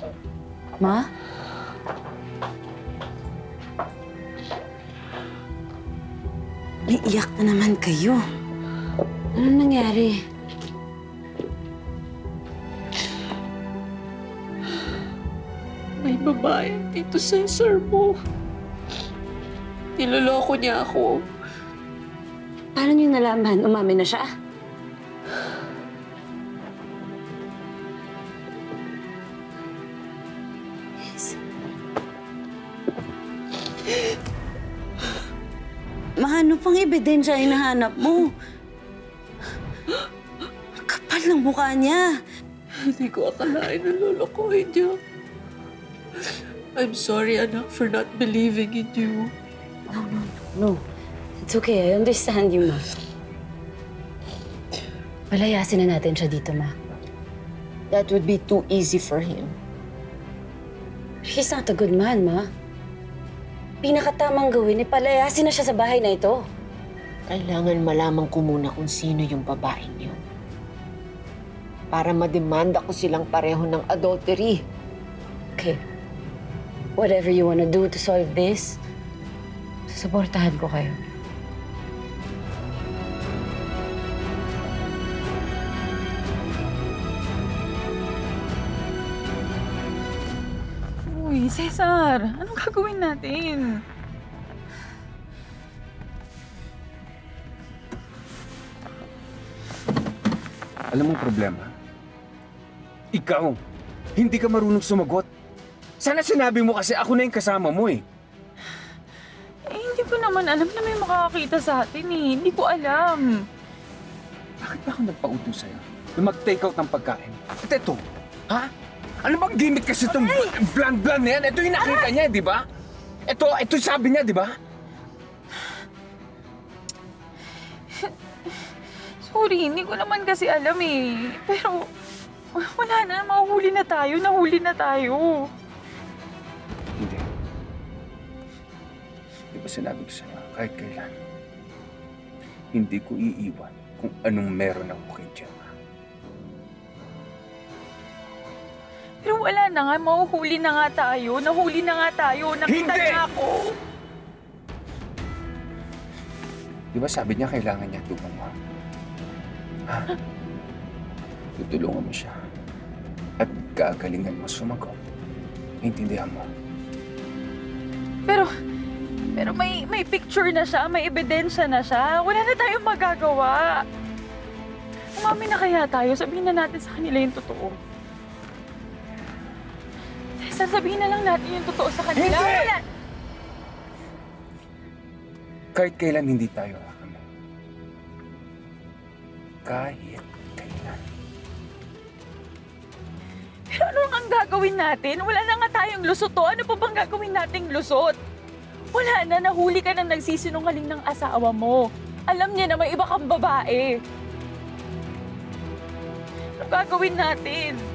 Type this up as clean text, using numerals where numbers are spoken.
Ma? Iiyak na naman kayo. Anong nangyari? May babae dito sa sir mo. Niloloko niya ako. Paano niyo nalaman? Umamin na siya? Yes. Ano pang ebidensya ay nahanap mo? Kapal ng mukha niya. Hindi ko akalain na lolokohin niya. I'm sorry, anak, for not believing in you. No. It's okay. I understand you, Ma. Palayasin na natin siya dito, Ma. That would be too easy for him. He's not a good man, Ma. Pinakatamang gawin, palayasin na siya sa bahay na ito. Kailangan malaman ko muna kung sino yung babaeng yun. Para mademanda ko silang pareho ng adultery. Okay. Whatever you wanna do to solve this, susuportahan ko kayo. Uy, Cesar, anong gagawin natin? Alam mong problema? Ikaw, hindi ka marunong sumagot. Sana sinabi mo kasi ako na yung kasama mo eh. Hindi ko naman alam na may makakakita sa atin eh. Hindi ko alam. Bakit ba ako nagpautos sa'yo na mag-take out ng pagkain? At ito, ha? Ano bang gimmick kasi itong bland-bland na yan? Ito yung nakita niya, di ba? Ito sabi niya, di ba? Sorry, hindi ko naman kasi alam eh. Pero wala na, mahuhuli na tayo. Nahuli na tayo. Hindi. Di ba sinabi ko sa'yo, kahit kailan, hindi ko iiwan kung anong meron ako kay Gemma. Pero wala na nga, mahuhuli na nga tayo. Nahuli na nga tayo. Nakita Hindi! niya ako. Di ba sabi niya kailangan niya tulong mo? Ha? Tutulungan mo siya. At gagalingan mo sumagot. Naintindihan mo? Pero may picture na siya, may ebidensya na siya. Wala na tayong magagawa. Umami na kaya tayo, sabihin na natin sa kanila yung totoo. Sasabihin na lang natin yung totoo sa kanila. Hindi! Wala. Kahit kailan hindi tayo kakamay. Kahit kailan. Pero ano ang gagawin natin? Wala na nga tayong lusot to. Ano pa bang gagawin nating lusot? Wala na, nahuli ka ng nagsisinungaling ng asawa mo. Alam niya na may iba kang babae. Ano gagawin natin?